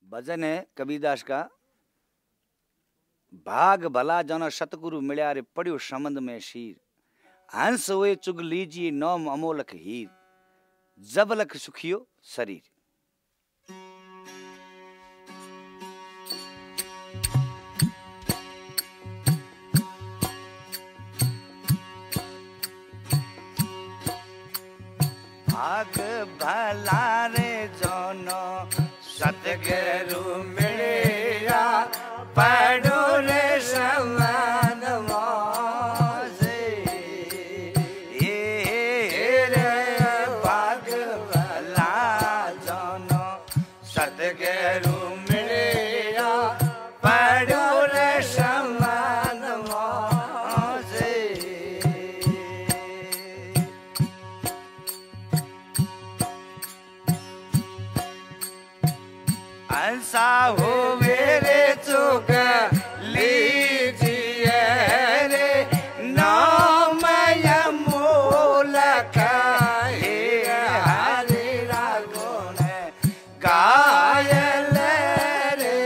भजन है कबीरदास का। भाग भला जन सतगुरु मिल्या रे पड़ियो समंद में शीर, हंस हुए चुग लीजिए नौम अमोलक हीर, जब लख सुखियो शरीर। भाग भला रे जोनो सतगुरु मिलिया पड़ो रे समंद मोसे, ये रे भाग भला जोनो सतगुरु मिलिया पड़ो रे समंद मोसे। हंसा हो मेरे चुग लीजिए रे नाम अमोलक हीर, हरि गुण गायल रे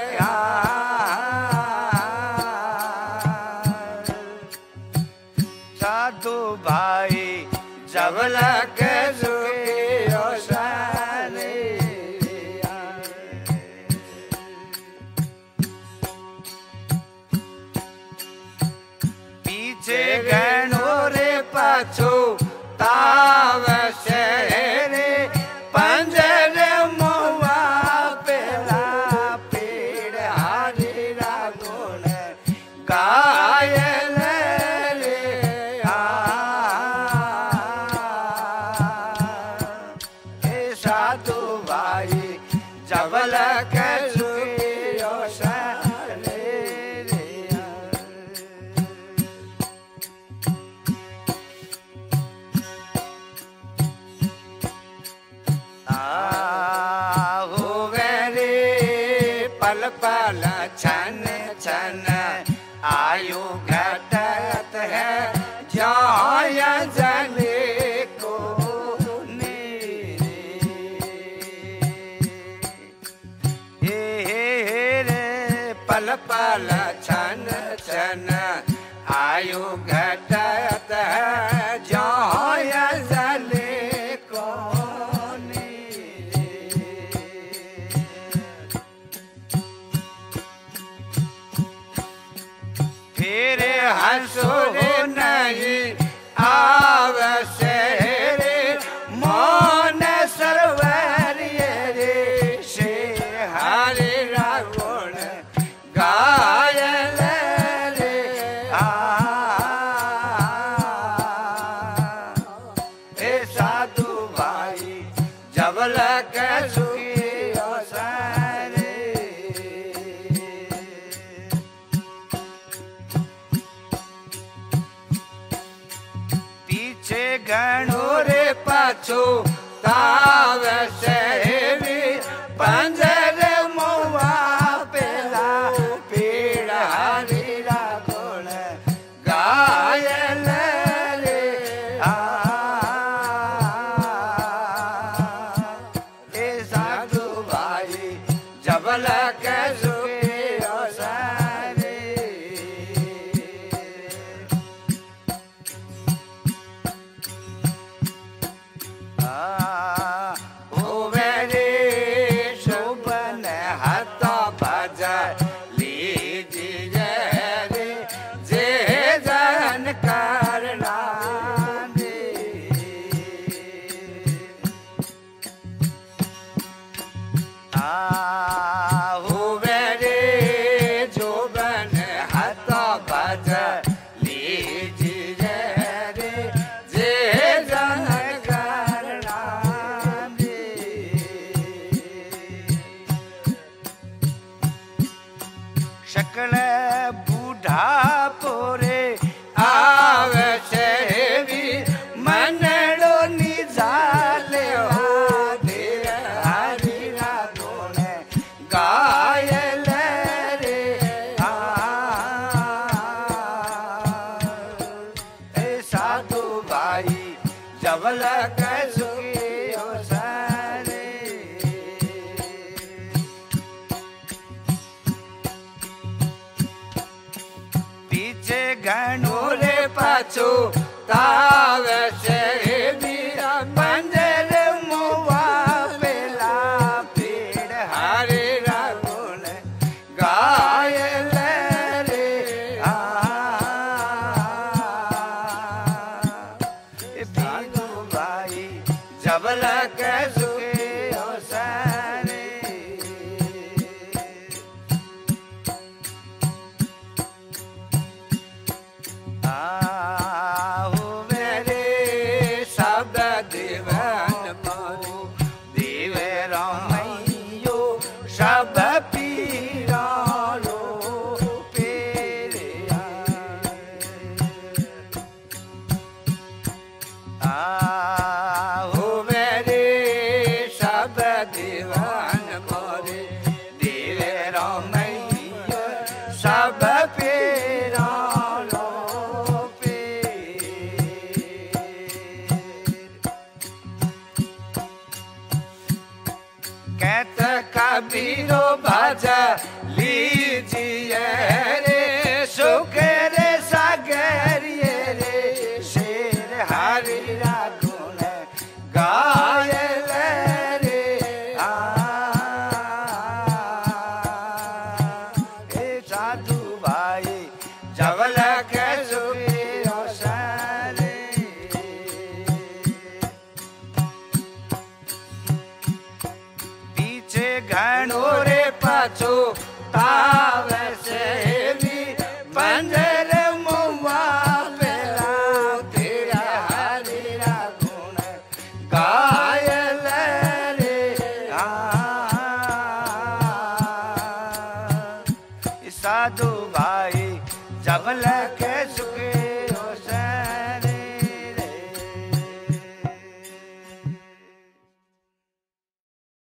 साधु भाई जब लग सुखियो सारे। पीछे गणो रे पाछो ताव शहरे, पंजर मुआ पेला पीड़, हरि गुण गायल रे साधु भाई जब लग सुखियो सारे। पल पल छन छन आयु घटत है, जाय जले को रे पल पल छन छन आयु घटत है, जाय जले को फिर हंसो नहीं आवसे रे, मौन सरवर रे से हरि गुण गायल रे साधु भाई जब लग सुखियो सारे। पीछे गणो रे पाछो ताव शहरी, पंजर मुआ पेला पीड़, हरि गुण गायल रे साधु भाई जब लग सुखियो सारे। पाछो तावे से मीरा बंजर मुआ पेला पीड़ हरे रागुण गाय रे बीजू भाई जबल के सुखे सारे सब पीरा लो पेरे हो मेरे सब दीवान मोरे देवे रामैया सब पीरा लो कहत कबीरो भजा लीजिए रे सुख रे सागरिये रे शेर हरि रागुण गाय रे साधु भाई जबल के सुखियो सारे पीछे घनो रे पाछो तावे से भी बंजर मुआ पेला तेरा हरि रागुण गाय रे साधु भाई जबल के